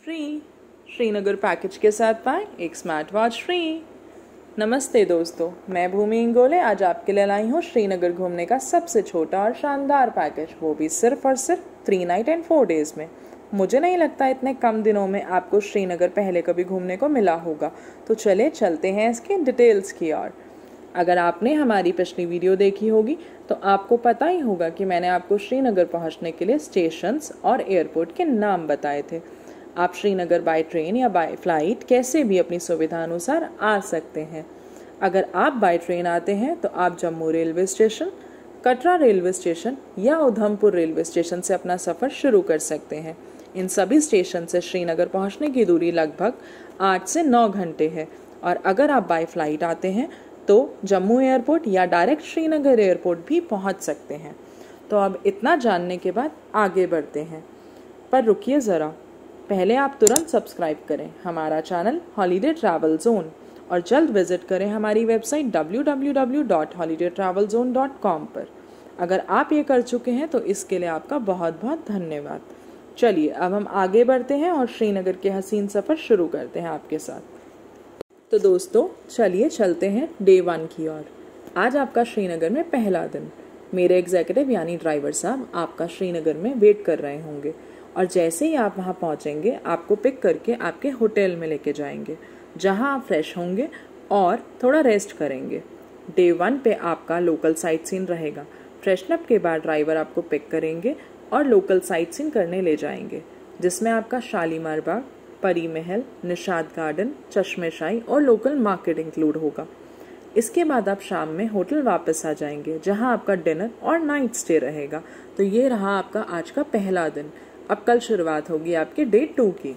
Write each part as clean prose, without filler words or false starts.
Free. Srinagar package के साथ पाएं एक स्मार्ट वॉच फ्री। नमस्ते दोस्तों, मैं भूमि इंगोले आज आपके लिए लाई हूँ श्रीनगर घूमने का सबसे छोटा और शानदार पैकेज, वो भी सिर्फ और सिर्फ 3 नाइट एंड 4 डेज़ में। मुझे नहीं लगता इतने कम दिनों में आपको श्रीनगर पहले कभी घूमने को मिला होगा। तो चले चलते हैं इसके डिटेल्स की ओर। अगर आपने हमारी पिछली वीडियो देखी होगी तो आपको पता ही होगा कि मैंने आपको श्रीनगर पहुंचने के लिए स्टेशंस और एयरपोर्ट के नाम बताए थे। आप श्रीनगर बाय ट्रेन या बाय फ्लाइट कैसे भी अपनी सुविधा अनुसार आ सकते हैं। अगर आप बाय ट्रेन आते हैं तो आप Jammu railway station, Katra railway station या उधमपुर रेलवे स्टेशन से अपना सफ़र शुरू कर सकते हैं। इन सभी स्टेशन से श्रीनगर पहुंचने की दूरी लगभग 8 से 9 घंटे है। और अगर आप बाय फ्लाइट आते हैं तो जम्मू एयरपोर्ट या डायरेक्ट श्रीनगर एयरपोर्ट भी पहुंच सकते हैं। तो अब इतना जानने के बाद आगे बढ़ते हैं, पर रुकिए ज़रा, पहले आप तुरंत सब्सक्राइब करें हमारा चैनल हॉलीडे ट्रैवल जोन और जल्द विजिट करें हमारी वेबसाइट www.holidaytravelzone.com पर। अगर आप ये कर चुके हैं तो इसके लिए आपका बहुत बहुत धन्यवाद। चलिए अब हम आगे बढ़ते हैं और श्रीनगर के हसीन सफ़र शुरू करते हैं आपके साथ। तो दोस्तों चलिए चलते हैं डे 1 की ओर। आज आपका श्रीनगर में पहला दिन। मेरे एग्जीक्यूटिव यानी ड्राइवर साहब आपका श्रीनगर में वेट कर रहे होंगे और जैसे ही आप वहां पहुंचेंगे आपको पिक करके आपके होटल में लेके जाएंगे, जहां आप फ्रेश होंगे और थोड़ा रेस्ट करेंगे। डे 1 पे आपका लोकल साइट सीन रहेगा। फ्रेशन अप के बाद ड्राइवर आपको पिक करेंगे और लोकल साइट सीन करने ले जाएंगे, जिसमें आपका शालीमार बाग, परी महल, निशाद गार्डन, चश्मेशाही और लोकल मार्केट इंक्लूड होगा। इसके बाद आप शाम में होटल वापस आ जाएंगे, जहां आपका डिनर और नाइट स्टे रहेगा। तो ये रहा आपका आज का पहला दिन। अब कल शुरुआत होगी आपके डे 2 की।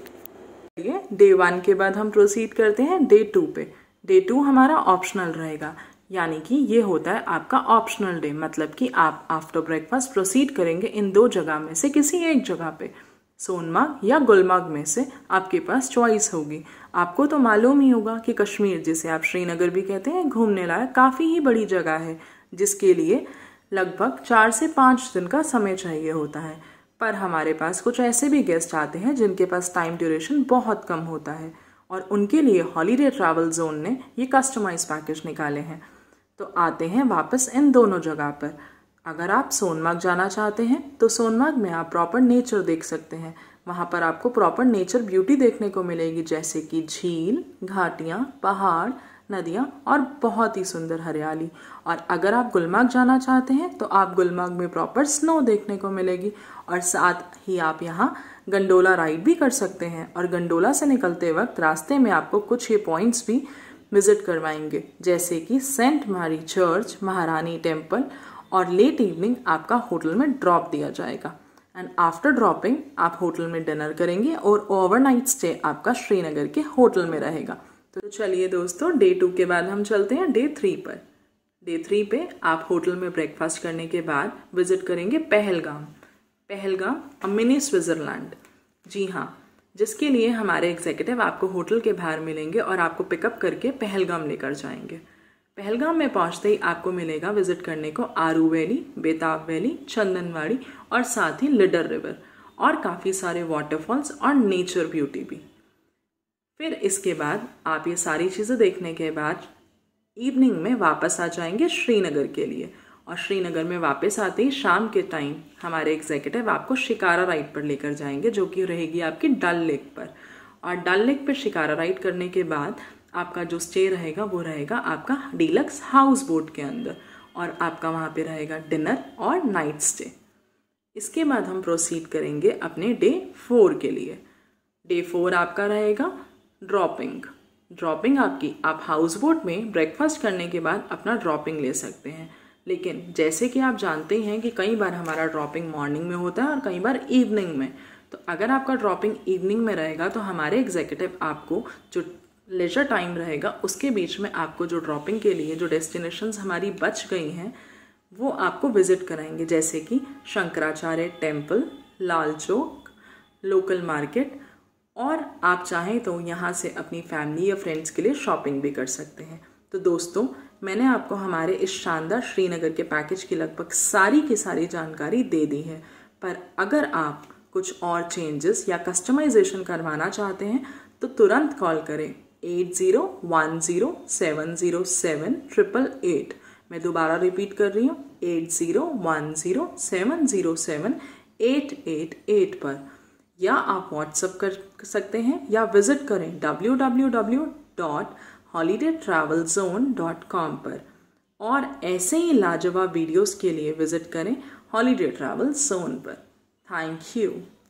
डे 1 के बाद हम प्रोसीड करते हैं डे 2 पे। डे 2 हमारा ऑप्शनल रहेगा, यानी कि ये होता है आपका ऑप्शनल डे, मतलब कि आप आफ्टर ब्रेकफास्ट प्रोसीड करेंगे इन 2 जगह में से किसी एक जगह पे। सोनमार्ग या गुलमर्ग में से आपके पास चॉइस होगी। आपको तो मालूम ही होगा कि कश्मीर, जिसे आप श्रीनगर भी कहते हैं, घूमने लायक काफ़ी ही बड़ी जगह है, जिसके लिए लगभग 4 से 5 दिन का समय चाहिए होता है। पर हमारे पास कुछ ऐसे भी गेस्ट आते हैं जिनके पास टाइम ड्यूरेशन बहुत कम होता है और उनके लिए हॉलीडे ट्रैवल जोन ने ये कस्टमाइज पैकेज निकाले हैं। तो आते हैं वापस इन दोनों जगह पर। अगर आप सोनमार्ग जाना चाहते हैं तो सोनमार्ग में आप प्रॉपर नेचर देख सकते हैं। वहाँ पर आपको प्रॉपर नेचर ब्यूटी देखने को मिलेगी, जैसे कि झील, घाटियाँ, पहाड़, नदियाँ और बहुत ही सुंदर हरियाली। और अगर आप गुलमर्ग जाना चाहते हैं तो आप गुलमर्ग में प्रॉपर स्नो देखने को मिलेगी और साथ ही आप यहाँ गंडोला राइड भी कर सकते हैं। और गंडोला से निकलते वक्त रास्ते में आपको कुछ ये पॉइंट्स भी विजिट करवाएंगे, जैसे कि Saint Mary church, Maharani temple, और लेट इवनिंग आपका होटल में ड्रॉप दिया जाएगा। एंड आफ्टर ड्रॉपिंग आप होटल में डिनर करेंगे और ओवरनाइट स्टे आपका श्रीनगर के होटल में रहेगा। तो चलिए दोस्तों, डे 2 के बाद हम चलते हैं डे 3 पर। डे 3 पे आप होटल में ब्रेकफास्ट करने के बाद विजिट करेंगे Pahalgam. Pahalgam a mini Switzerland, जी हाँ, जिसके लिए हमारे एग्जीक्यूटिव आपको होटल के बाहर मिलेंगे और आपको पिकअप करके पहलगाम लेकर जाएंगे। पहलगाम में पहुंचते ही आपको मिलेगा विजिट करने को आरू वैली, बेताब वैली, चंदनवाड़ी और साथ ही लिडर रिवर और काफ़ी सारे वाटरफॉल्स और नेचर ब्यूटी भी। फिर इसके बाद आप ये सारी चीज़ें देखने के बाद इवनिंग में वापस आ जाएंगे श्रीनगर के लिए। और श्रीनगर में वापस आते ही शाम के टाइम हमारे एग्जीक्यूटिव आपको शिकारा राइड पर लेकर जाएंगे, जो कि रहेगी आपकी डल लेक पर। और डल लेक पर शिकारा राइड करने के बाद आपका जो स्टे रहेगा वो रहेगा आपका डीलक्स हाउस बोट के अंदर, और आपका वहाँ पे रहेगा डिनर और नाइट स्टे। इसके बाद हम प्रोसीड करेंगे अपने डे 4 के लिए। डे 4 आपका रहेगा ड्रॉपिंग आपकी, आप हाउस बोट में ब्रेकफास्ट करने के बाद अपना ड्रॉपिंग ले सकते हैं। लेकिन जैसे कि आप जानते हैं कि कई बार हमारा ड्रॉपिंग मॉर्निंग में होता है और कई बार इवनिंग में। तो अगर आपका ड्रॉपिंग इवनिंग में रहेगा तो हमारे एग्जीक्यूटिव आपको जो लेजर टाइम रहेगा उसके बीच में आपको जो ड्रॉपिंग के लिए जो डेस्टिनेशंस हमारी बच गई हैं वो आपको विजिट कराएंगे, जैसे कि Shankaracharya temple, Lal Chowk, local market, और आप चाहें तो यहाँ से अपनी फैमिली या फ्रेंड्स के लिए शॉपिंग भी कर सकते हैं। तो दोस्तों, मैंने आपको हमारे इस शानदार श्रीनगर के पैकेज की लगभग सारी की सारी जानकारी दे दी है, पर अगर आप कुछ और चेंजेस या कस्टमाइजेशन करवाना चाहते हैं तो तुरंत कॉल करें 8010707888। मैं दोबारा रिपीट कर रही हूँ 8010707888 पर, या आप व्हाट्सएप कर सकते हैं या विजिट करें www.holidaytravelzone.com पर। और ऐसे ही लाजवाब वीडियोस के लिए विजिट करें हॉलीडे ट्रैवल जोन पर। Thank you.